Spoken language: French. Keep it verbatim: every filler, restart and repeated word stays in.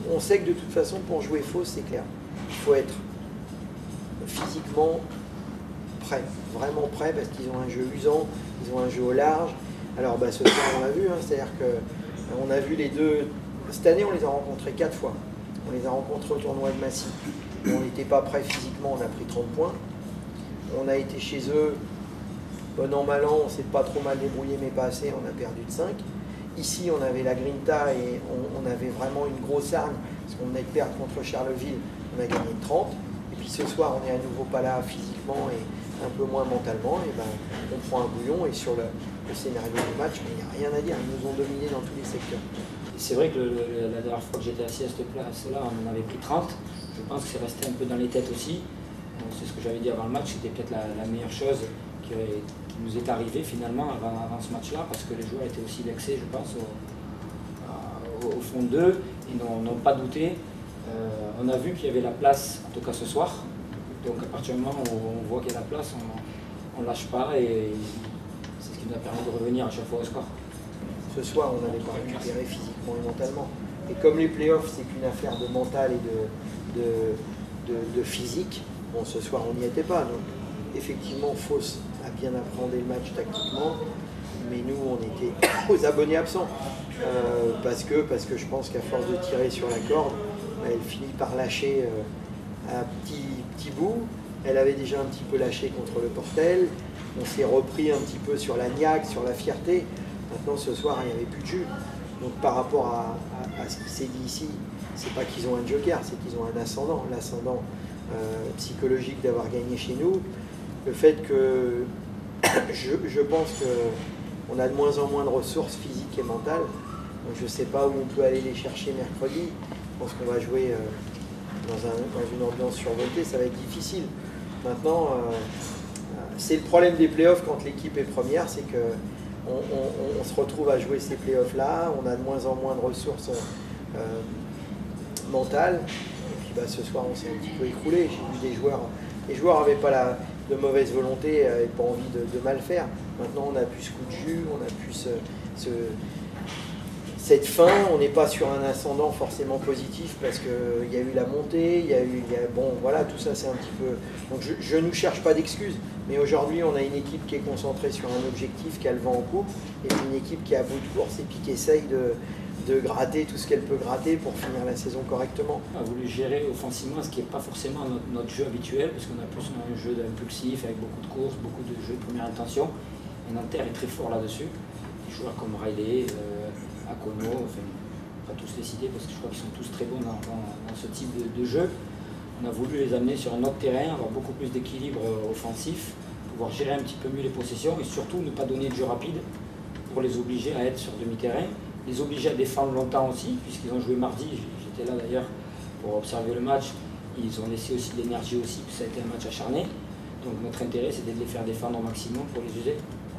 on sait que de toute façon, pour jouer fausse, c'est clair. Il faut être physiquement prêt, vraiment prêt, parce qu'ils ont un jeu usant, ils ont un jeu au large. Alors bah, ce soir, on l'a vu, hein, c'est-à-dire qu'on a vu les deux. Cette année, on les a rencontrés quatre fois. On les a rencontrés au tournoi de Massy. On n'était pas prêt physiquement, on a pris trente points. On a été chez eux, bon an, mal an, on s'est pas trop mal débrouillé, mais pas assez, on a perdu de cinq. Ici, on avait la Grinta et on, on avait vraiment une grosse arme, parce qu'on venait de perdre contre Charleville, on a gagné de trente. Et puis ce soir, on est à nouveau pas là physiquement et un peu moins mentalement, et ben, on prend un bouillon, et sur le, le scénario du match, il n'y a rien à dire, ils nous ont dominés dans tous les secteurs. C'est vrai que le, le, la dernière fois que j'étais assis à cette place-là, on en avait pris trente. Je pense que c'est resté un peu dans les têtes aussi. C'est ce que j'avais dit avant le match, c'était peut-être la, la meilleure chose qui, qui nous est arrivée finalement avant, avant ce match-là, parce que les joueurs étaient aussi vexés, je pense, au, au, au fond d'eux, ils n'ont pas douté. Euh, on a vu qu'il y avait la place, en tout cas ce soir. Donc à partir du moment où on voit qu'il y a la place, on ne lâche pas, et c'est ce qui nous a permis de revenir à chaque fois au score. Ce soir, on n'avait pas récupéré physiquement et mentalement. Et comme les playoffs, c'est qu'une affaire de mental et de, de, de, de physique, bon, ce soir, on n'y était pas. Donc, effectivement, Fausse a bien appréhendé le match tactiquement, mais nous, on était aux abonnés absents. Euh, parce, que, parce que je pense qu'à force de tirer sur la corde, elle finit par lâcher euh, un petit, petit bout. Elle avait déjà un petit peu lâché contre le Portel. On s'est repris un petit peu sur la niaque, sur la fierté. Maintenant, ce soir, il n'y avait plus de jus. Donc, par rapport à, à, à ce qui s'est dit ici, c'est pas qu'ils ont un joker, c'est qu'ils ont un ascendant. L'ascendant euh, psychologique d'avoir gagné chez nous. Le fait que je, je pense qu'on a de moins en moins de ressources physiques et mentales. Donc, je ne sais pas où on peut aller les chercher mercredi. Je pense qu'on va jouer euh, dans, un, dans une ambiance survoltée. Ça va être difficile. Maintenant, euh, c'est le problème des playoffs quand l'équipe est première, c'est que On, on, on se retrouve à jouer ces playoffs-là, on a de moins en moins de ressources euh, mentales. Et puis bah, ce soir, on s'est un petit peu écroulé. J'ai vu des joueurs, les joueurs n'avaient pas la, de mauvaise volonté, n'avaient pas envie de, de mal faire. Maintenant, on a plus ce coup de jus, on a plus ce, ce, cette fin. On n'est pas sur un ascendant forcément positif parce qu'il y a eu la montée, il y a eu, il y a, bon, voilà, tout ça, c'est un petit peu. Donc, je, je ne cherche pas d'excuses. Mais aujourd'hui, on a une équipe qui est concentrée sur un objectif, qui a le vent en coupe, et puis une équipe qui est à bout de course et puis qui essaye de, de gratter tout ce qu'elle peut gratter pour finir la saison correctement. On a voulu gérer offensivement ce qui n'est pas forcément notre, notre jeu habituel, parce qu'on a plus un jeu impulsif avec beaucoup de courses, beaucoup de jeux de première intention. Et Nanterre est très fort là-dessus. Des joueurs comme Riley, euh, Akono, enfin, pas tous les citer parce que je crois qu'ils sont tous très bons dans, dans, dans ce type de, de jeu. On a voulu les amener sur un autre terrain, avoir beaucoup plus d'équilibre offensif, pouvoir gérer un petit peu mieux les possessions et surtout ne pas donner de jeu rapide pour les obliger à être sur demi-terrain, les obliger à défendre longtemps aussi, puisqu'ils ont joué mardi, j'étais là d'ailleurs pour observer le match, ils ont laissé aussi de l'énergie aussi, puis ça a été un match acharné. Donc notre intérêt, c'était de les faire défendre au maximum pour les user.